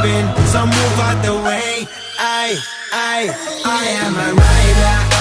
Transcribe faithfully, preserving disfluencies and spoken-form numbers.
moving, so move out the way. I, I, I am a rider.